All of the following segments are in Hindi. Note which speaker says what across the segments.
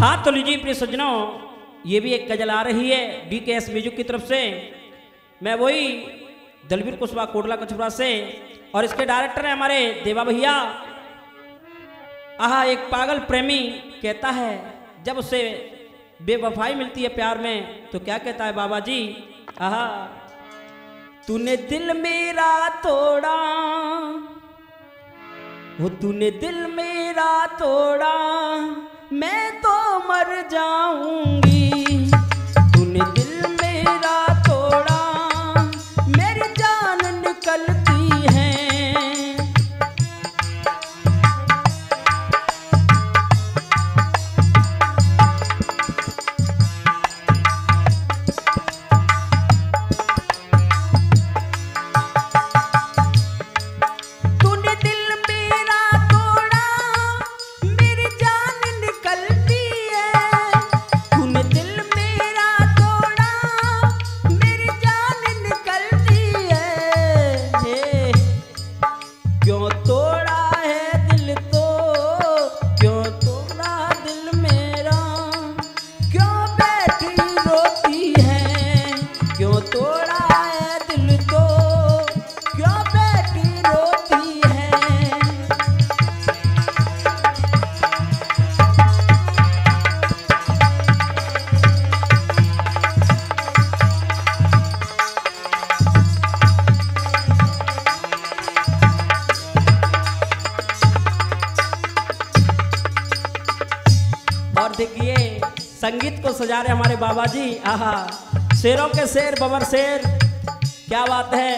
Speaker 1: हाँ तो लीजिए प्रिय सज्जनों, ये भी एक गजल आ रही है DKS म्यूजिक की तरफ से। मैं वही दलवीर कुशवाहा कोटला कछुरा से, और इसके डायरेक्टर है हमारे देवा भैया। आहा, एक पागल प्रेमी कहता है जब उसे बेवफाई मिलती है प्यार में तो क्या कहता है बाबा जी। आहा, तूने दिल मेरा तोड़ा, वो तूने दिल मेरा तोड़ा, मैं तो मर जाऊंगी। तूने दिल मेरा तोड़ा, मेरी जान निकलती है। देखिए संगीत को सजा रहे हमारे बाबा जी। आहा, शेरों के शेर बबर शेर, क्या बात है।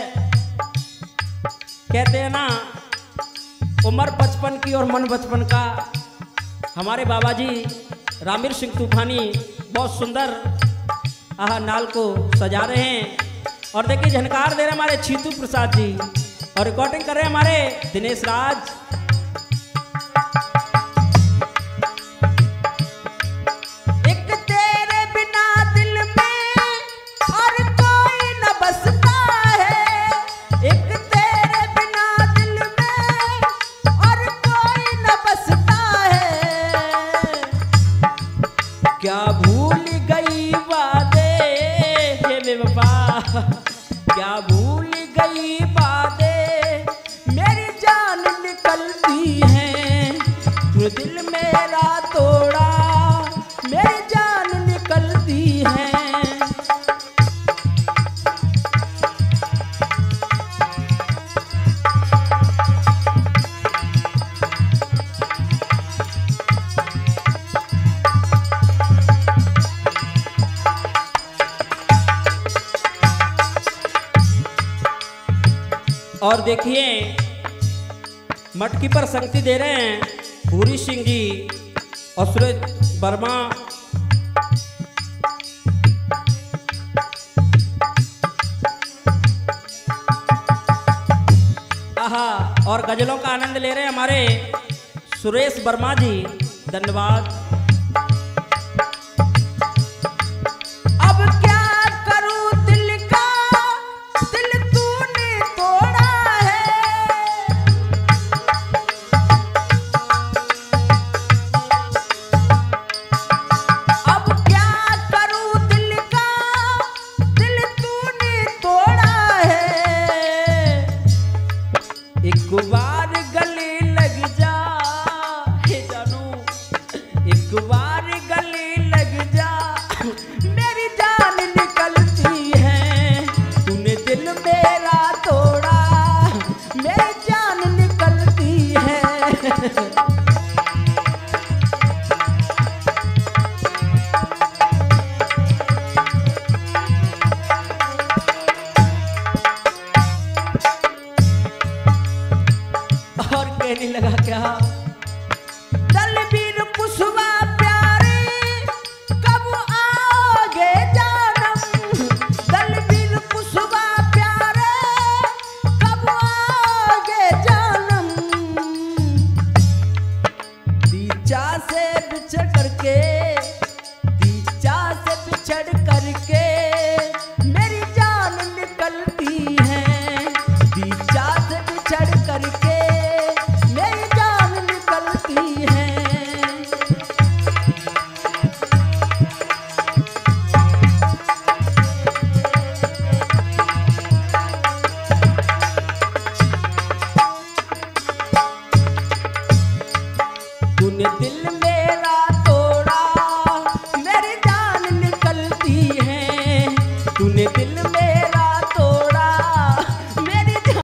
Speaker 1: कहते हैं ना उम्र 55 की और मन बचपन का। हमारे बाबा जी रामीर सिंह तूफानी बहुत सुंदर आहा नाल को सजा रहे हैं। और देखिए झनकार दे रहे हमारे छीतू प्रसाद जी, और रिकॉर्डिंग कर रहे हैं हमारे दिनेश राज। क्या भूल गई बातें हे बेवफा, क्या भूल गई बातें, मेरी जान निकलती है। तू दिल मेरा तोड़ा, मेरी जान निकलती है। और देखिए मटकी पर संगति दे रहे हैं पूरी सिंह जी और सुरेश वर्मा। आहा, और गजलों का आनंद ले रहे हैं हमारे सुरेश वर्मा जी। धन्यवाद। एक बार गले लग जा हे जानू, एक बार गले लग जा, मेरी जान निकलती है। तूने दिल मेरा तोड़ा, मेरी जान निकलती है। कहने लगा क्या दलवीर कुशवाहा प्यारे, कब आओगे जानम। दलवीर कुशवाहा प्यारे, कब आओगे जानम। दीचा से बिछड़ करके, दीचा से बिछड़ करके, मेरी जान निकलती है। दीचा से बिछड़ करके तूने दिल